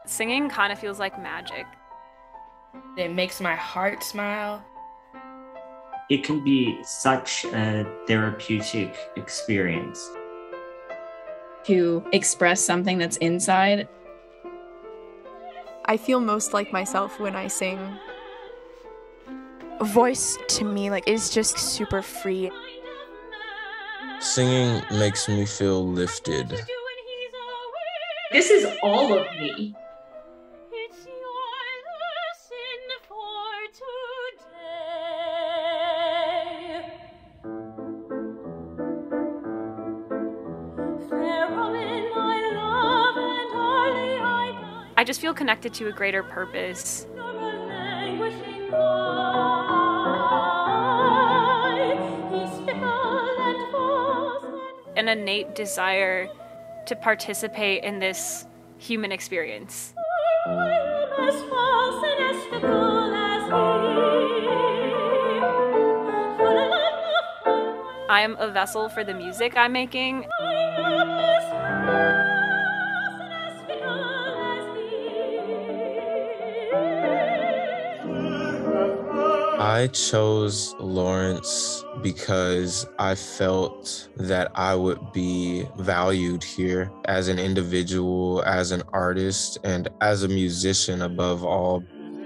Singing kind of feels like magic. It makes my heart smile. It can be such a therapeutic experience. To express something that's inside. I feel most like myself when I sing. Voice to me is just super free. Singing makes me feel lifted. This is all of me. I just feel connected to a greater purpose. An innate desire to participate in this human experience. I am a vessel for the music I'm making. I chose Lawrence because I felt that I would be valued here as an individual, as an artist, and as a musician above all.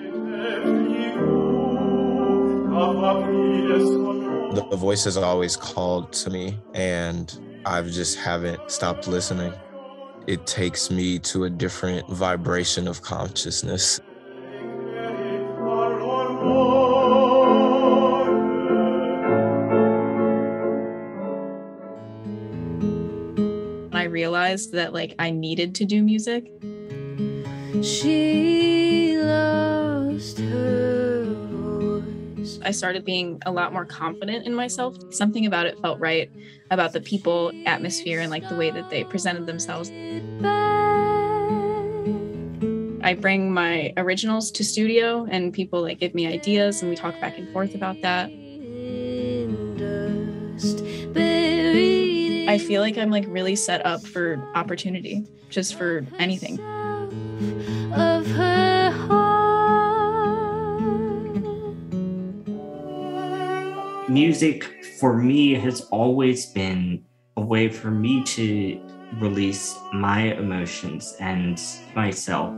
The voice has always called to me, and I just haven't stopped listening. It takes me to a different vibration of consciousness. I realized that I needed to do music. She lost her voice. I started being a lot more confident in myself. Something about it felt right, about the people, atmosphere, and the way that they presented themselves. I bring my originals to studio and people give me ideas and we talk back and forth about that. I feel like I'm really set up for opportunity, just for anything. Of her heart. Music for me has always been a way for me to release my emotions and myself.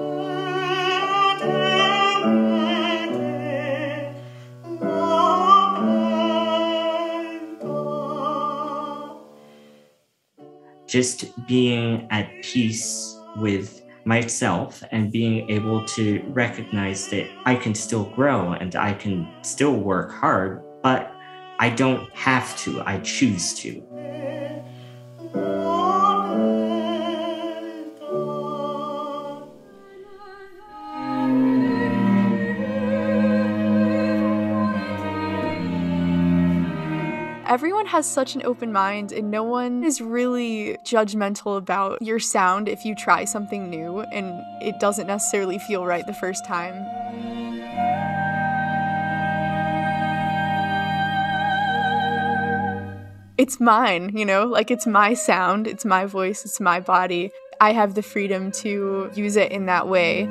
Just being at peace with myself and being able to recognize that I can still grow and I can still work hard, but I don't have to, I choose to. Everyone has such an open mind and no one is really judgmental about your sound if you try something new and it doesn't necessarily feel right the first time. It's mine, it's my sound, it's my voice, it's my body. I have the freedom to use it in that way.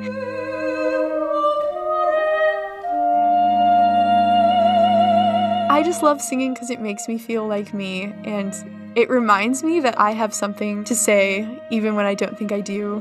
I just love singing because it makes me feel like me, and it reminds me that I have something to say, even when I don't think I do.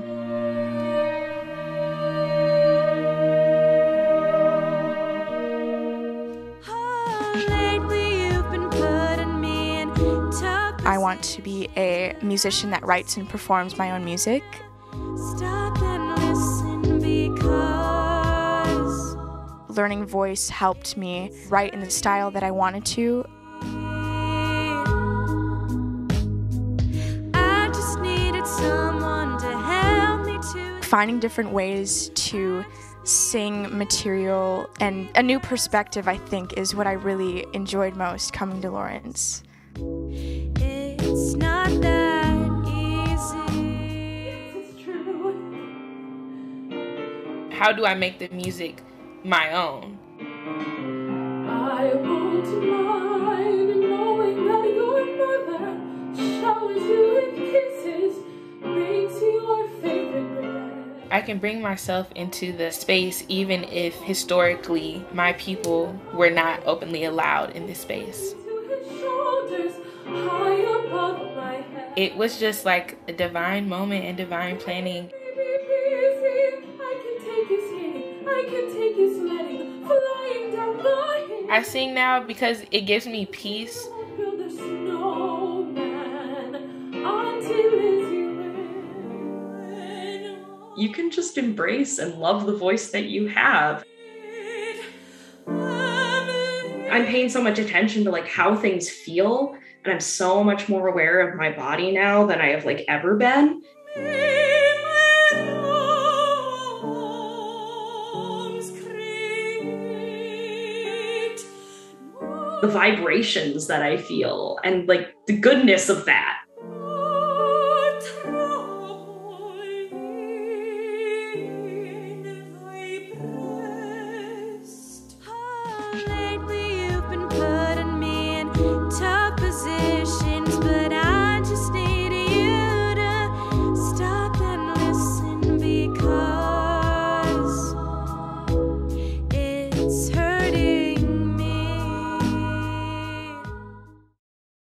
I want to be a musician that writes and performs my own music. Stop and listen because Learning voice helped me write in the style that I wanted to. I just needed someone to help me to Finding different ways to sing material and a new perspective, I think, is what I really enjoyed most coming to Lawrence. It's not that easy. It's true. How do I make the music my own? I won't mind knowing that your mother showers you with kisses, brings your favorite bread. I can bring myself into the space even if historically my people were not openly allowed in this space. It was just like a divine moment and divine planning. I sing now because it gives me peace. You can just embrace and love the voice that you have. I'm paying so much attention to like how things feel, and I'm so much more aware of my body now than I have like ever been. The vibrations that I feel and like the goodness of that.